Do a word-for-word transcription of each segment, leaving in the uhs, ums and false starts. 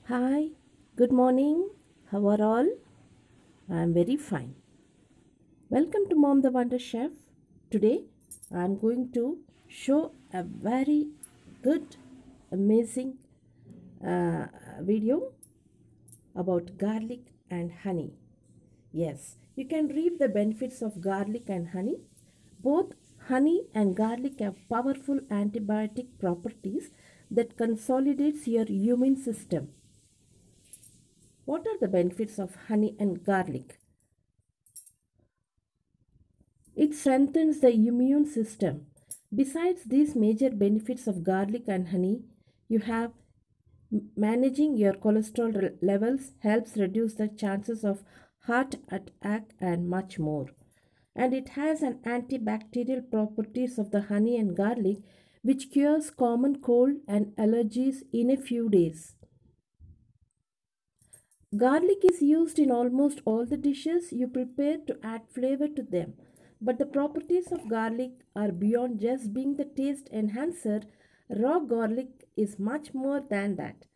Hi, good morning. How are all? I am very fine. Welcome to Mom the Wonder Chef. Today I am going to show a very good, amazing uh, video about garlic and honey. Yes, you can reap the benefits of garlic and honey. Both honey and garlic have powerful antibiotic properties that consolidates your immune system. What are the benefits of honey and garlic? It strengthens the immune system. Besides these major benefits of garlic and honey, you have managing your cholesterol levels helps reduce the chances of heart attack and much more. And it has an antibacterial properties of the honey and garlic which cures common cold and allergies in a few days. Garlic is used in almost all the dishes you prepare to add flavor to them. But the properties of garlic are beyond just being the taste enhancer. Raw garlic is much more than that.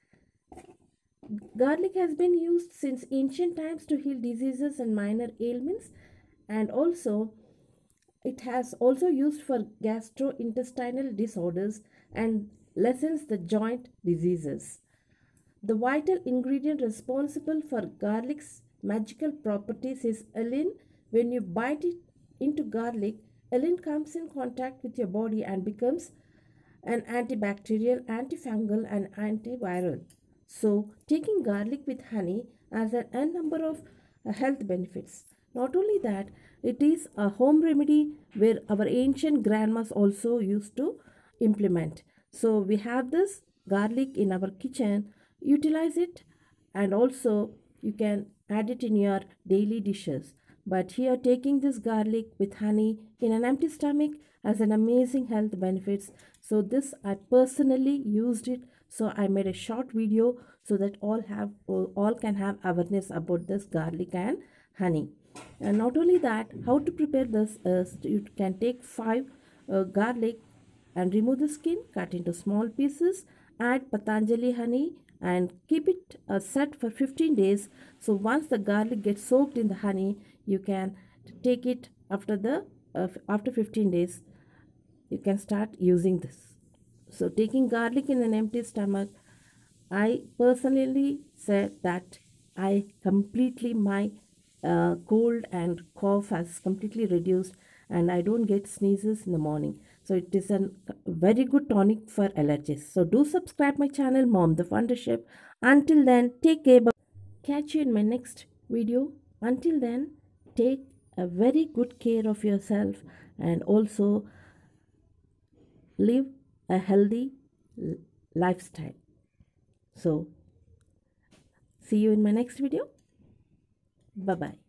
Garlic has been used since ancient times to heal diseases and minor ailments, and also it has also used for gastrointestinal disorders and lessens the joint diseases. The vital ingredient responsible for garlic's magical properties is allicin. When you bite it into garlic, allicin comes in contact with your body and becomes an antibacterial, antifungal, and antiviral. So, taking garlic with honey has an n number of uh, health benefits. Not only that, it is a home remedy where our ancient grandmas also used to implement. So, we have this garlic in our kitchen, utilize it, and also you can add it in your daily dishes. But here, taking this garlic with honey in an empty stomach has an amazing health benefits. So this I personally used it. So I made a short video so that all have all can have awareness about this garlic and honey. And not only that, how to prepare this is you can take five uh, garlic and remove the skin, cut into small pieces, add Patanjali honey and keep it uh, set for fifteen days. So once the garlic gets soaked in the honey, you can take it after the uh, after fifteen days. You can start using this. So taking garlic in an empty stomach, I personally said that I completely my uh, cold and cough has completely reduced and I don't get sneezes in the morning. So it is a very good tonic for allergies. So do subscribe my channel Mom the Wonder Chef. Until then, take care. Bye. Catch you in my next video. Until then, take a very good care of yourself and also live a healthy lifestyle. So see you in my next video. Bye bye.